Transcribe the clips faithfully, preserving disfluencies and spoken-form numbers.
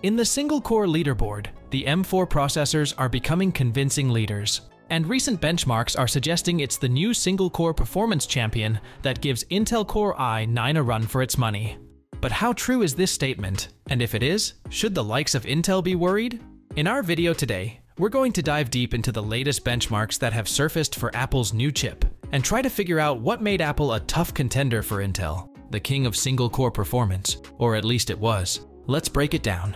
In the single-core leaderboard, the M four processors are becoming convincing leaders, and recent benchmarks are suggesting it's the new single-core performance champion that gives Intel Core i nine a run for its money. But how true is this statement? And if it is, should the likes of Intel be worried? In our video today, we're going to dive deep into the latest benchmarks that have surfaced for Apple's new chip, and try to figure out what made Apple a tough contender for Intel, the king of single-core performance, or at least it was. Let's break it down.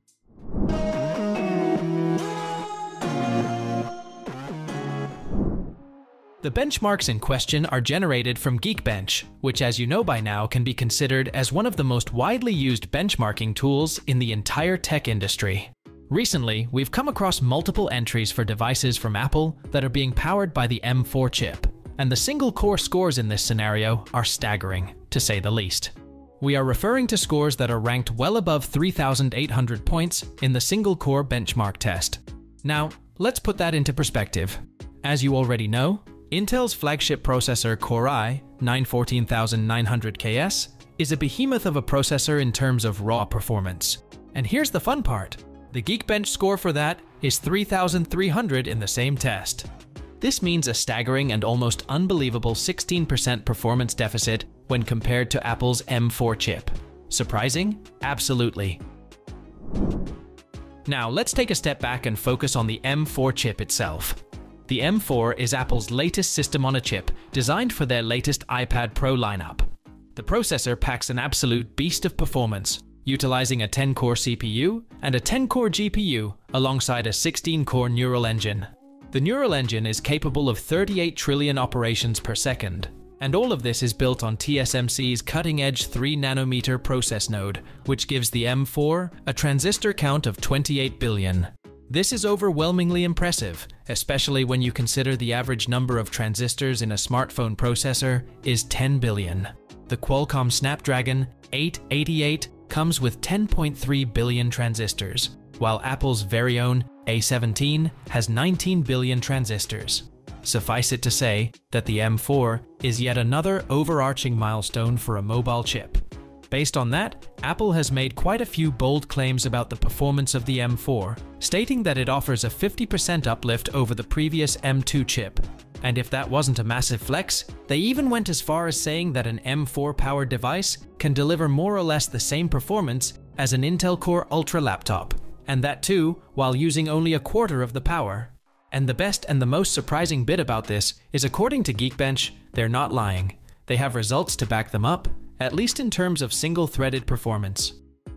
The benchmarks in question are generated from Geekbench, which, as you know by now, can be considered as one of the most widely used benchmarking tools in the entire tech industry. Recently, we've come across multiple entries for devices from Apple that are being powered by the M four chip, and the single-core scores in this scenario are staggering, to say the least. We are referring to scores that are ranked well above three thousand eight hundred points in the single-core benchmark test. Now, let's put that into perspective. As you already know, Intel's flagship processor Core i nine fourteen nine hundred K S is a behemoth of a processor in terms of raw performance. And here's the fun part. The Geekbench score for that is three thousand three hundred in the same test. This means a staggering and almost unbelievable sixteen percent performance deficit when compared to Apple's M four chip. Surprising? Absolutely. Now, let's take a step back and focus on the M four chip itself. The M four is Apple's latest system on a chip, designed for their latest iPad Pro lineup. The processor packs an absolute beast of performance, utilizing a ten core C P U and a ten core G P U alongside a sixteen core neural engine. The neural engine is capable of thirty-eight trillion operations per second, and all of this is built on T S M C's cutting-edge three nanometer process node, which gives the M four a transistor count of twenty-eight billion. This is overwhelmingly impressive, especially when you consider the average number of transistors in a smartphone processor is ten billion. The Qualcomm Snapdragon eight eighty-eight comes with ten point three billion transistors, while Apple's very own A seventeen has nineteen billion transistors. Suffice it to say that the M four is yet another overarching milestone for a mobile chip. Based on that, Apple has made quite a few bold claims about the performance of the M four, stating that it offers a fifty percent uplift over the previous M two chip. And if that wasn't a massive flex, they even went as far as saying that an M four powered device can deliver more or less the same performance as an Intel Core Ultra laptop, and that too while using only a quarter of the power. And the best and the most surprising bit about this is, according to Geekbench, they're not lying. They have results to back them up, at least in terms of single-threaded performance.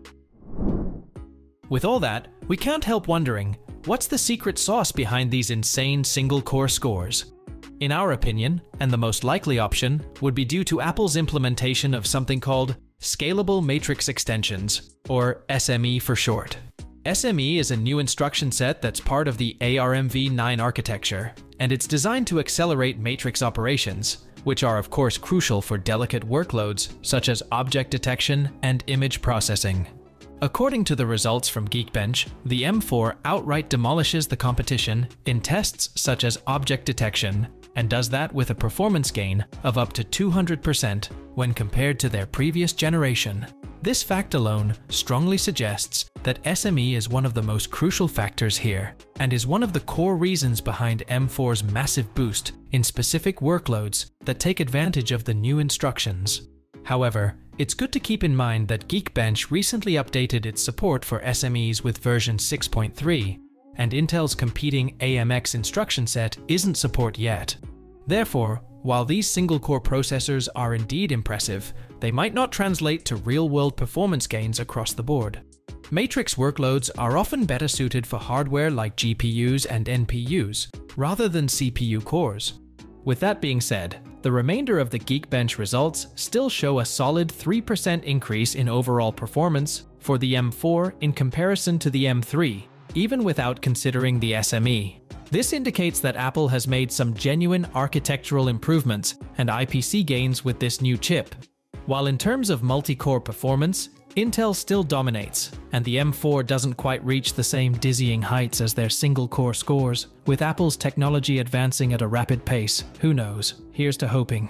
With all that, we can't help wondering, what's the secret sauce behind these insane single-core scores? In our opinion, and the most likely option, would be due to Apple's implementation of something called Scalable Matrix Extensions, or S M E for short. S M E is a new instruction set that's part of the A R M v nine architecture, and it's designed to accelerate matrix operations, which are of course crucial for delicate workloads such as object detection and image processing. According to the results from Geekbench, the M four outright demolishes the competition in tests such as object detection, and does that with a performance gain of up to two hundred percent when compared to their previous generation. This fact alone strongly suggests that S M E is one of the most crucial factors here, and is one of the core reasons behind M four's massive boost in specific workloads that take advantage of the new instructions. However, it's good to keep in mind that Geekbench recently updated its support for S M Es with version six point three, and Intel's competing A M X instruction set isn't support yet. Therefore, while these single-core processors are indeed impressive, they might not translate to real-world performance gains across the board. Matrix workloads are often better suited for hardware like G P Us and N P Us, rather than C P U cores. With that being said, the remainder of the Geekbench results still show a solid three percent increase in overall performance for the M four in comparison to the M three, even without considering the S M E. This indicates that Apple has made some genuine architectural improvements and I P C gains with this new chip. While in terms of multi-core performance, Intel still dominates, and the M four doesn't quite reach the same dizzying heights as their single-core scores. With Apple's technology advancing at a rapid pace, who knows? Here's to hoping.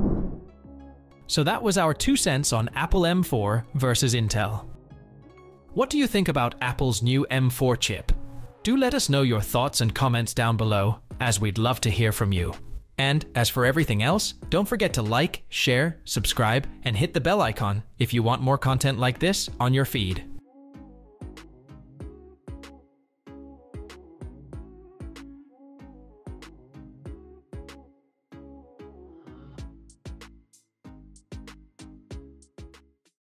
So that was our two cents on Apple M four versus Intel. What do you think about Apple's new M four chip? Do let us know your thoughts and comments down below, as we'd love to hear from you. And as for everything else, don't forget to like, share, subscribe, and hit the bell icon if you want more content like this on your feed.